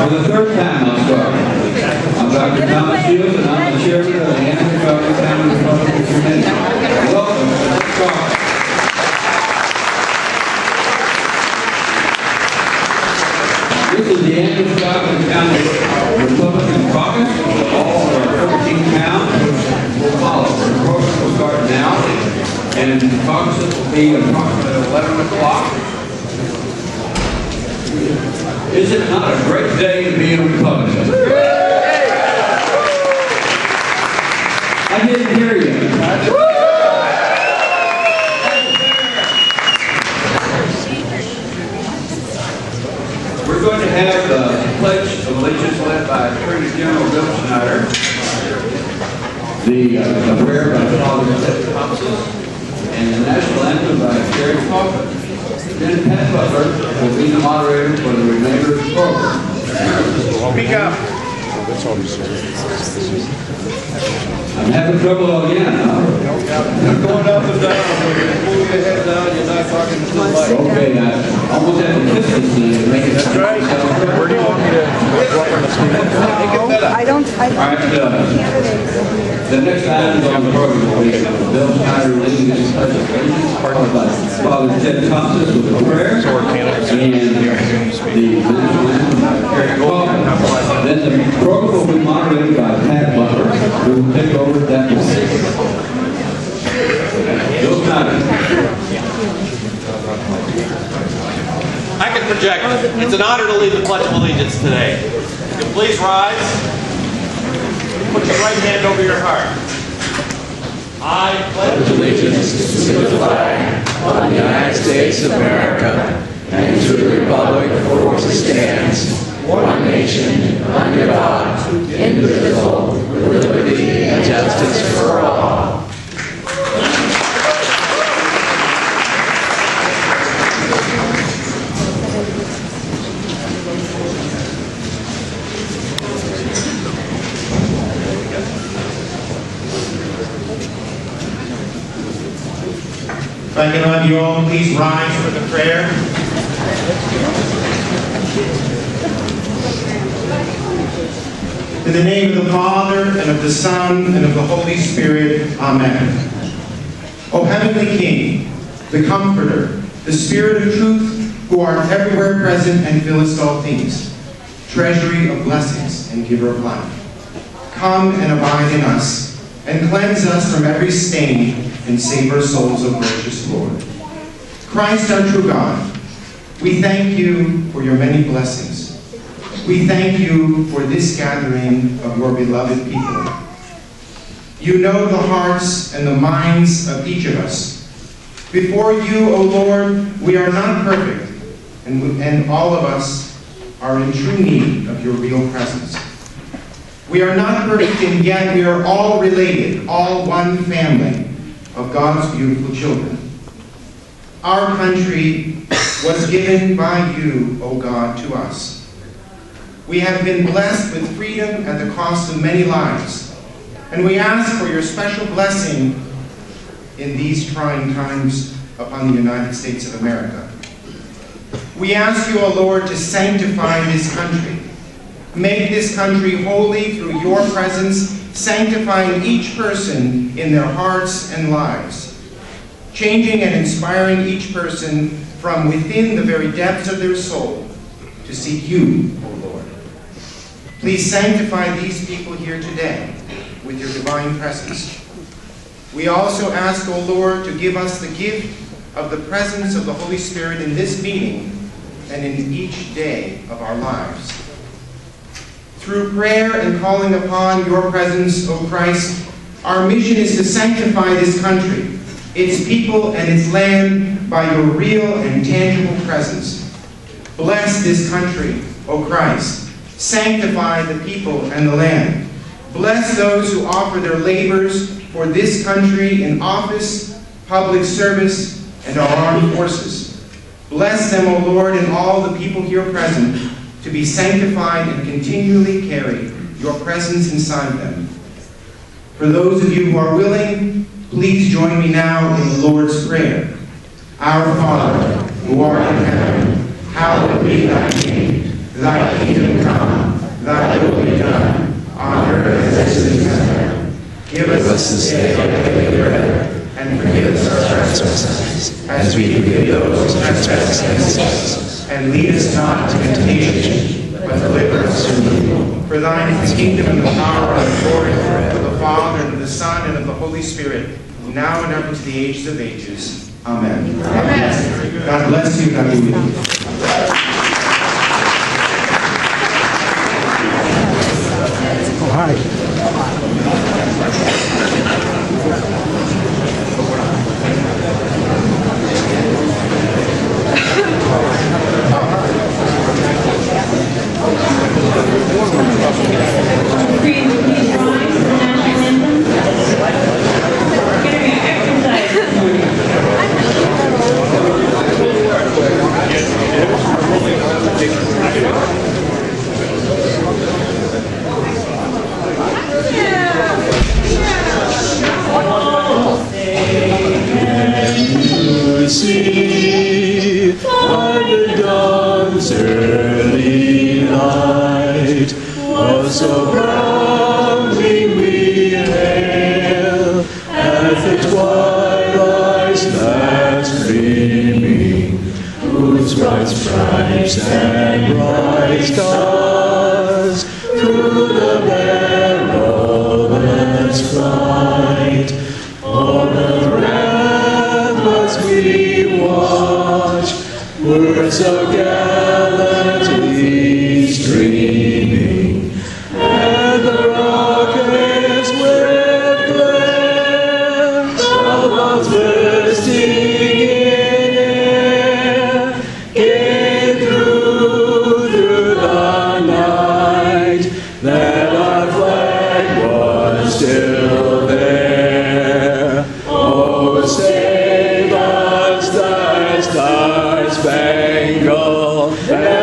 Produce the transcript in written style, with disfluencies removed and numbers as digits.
the third time I'll start. I'm Dr. Thomas Shields, and I'm the chairman of the Andrews County Family Republican Committee. Welcome to the start. This is the Andrews County Republican Caucus. All of our 14 towns will follow. The program will start now, and the caucuses will be approximately 11 o'clock. Is it not a great day to be a Republican? I didn't hear you. We're going to have the Pledge of Allegiance led by Attorney General Bill Schneider, the prayer by Father Ted Thompson, and the national anthem by Sherry Coffin. Then Pat Butler will be the moderator for the remainder of the program. Speak up. I'm having trouble again, huh? You're going up and down. When you pull your head down, you're not talking to the mic. Okay, I almost had to kiss this thing to make it. That's right. Where do you want me to walk on the screen? I don't All right, the next item on the program will be Bill Schneider leading this pledge of allegiance, followed by Father Ted Thompson with a prayer, and the national anthem by Sherry Coffin. Then the program will be moderated by Pat Butler, who will take over that position. Bill Schneider. I can project. It's an honor to lead the Pledge of Allegiance today. If you please rise. Put your right hand over your heart. I pledge allegiance to the flag of the United States of America and to the republic for which it stands, one nation, under God, indivisible, with liberty and justice for all. If I can have you all please rise for the prayer. In the name of the Father, and of the Son, and of the Holy Spirit, Amen. O Heavenly King, the Comforter, the Spirit of truth, who art everywhere present and fillest all things, treasury of blessings and giver of life, come and abide in us, and cleanse us from every stain, and save our souls, O gracious Lord. Christ, our true God, we thank you for your many blessings. We thank you for this gathering of your beloved people. You know the hearts and the minds of each of us. Before you, O Lord, we are not perfect, and all of us are in true need of your real presence. We are not perfect, and yet we are all related, all one family of God's beautiful children. Our country was given by you, O God, to us. We have been blessed with freedom at the cost of many lives, and we ask for your special blessing in these trying times upon the United States of America. We ask you, O Lord, to sanctify this country. Make this country holy through your presence, sanctifying each person in their hearts and lives, changing and inspiring each person from within the very depths of their soul to seek you, O Lord. Please sanctify these people here today with your divine presence. We also ask, O Lord, to give us the gift of the presence of the Holy Spirit in this meeting and in each day of our lives. Through prayer and calling upon your presence, O Christ, our mission is to sanctify this country, its people, and its land by your real and tangible presence. Bless this country, O Christ. Sanctify the people and the land. Bless those who offer their labors for this country in office, public service, and our armed forces. Bless them, O Lord, and all the people here present, to be sanctified and continually carry your presence inside them. For those of you who are willing, please join me now in the Lord's Prayer. Our Father, who art in heaven, hallowed be thy name. Thy kingdom come. forgive those who trespass against us. And lead us not into temptation, but deliver us from evil. For thine is the kingdom and the power and the glory of the Father, and of the Son, and of the Holy Spirit, now and ever to the ages of ages. Amen. Amen. God bless you. God be with you. See by the dawn's early light, was so proudly we hail at the twilight's last gleaming, whose bright stripes and bright stars through the perilous flight o'er the ramparts we watch were so gallantly streaming, and the rockets with glare of bursting in air came through the night, that our flag was still there. Oh, save us, the Star-Spangled Banner.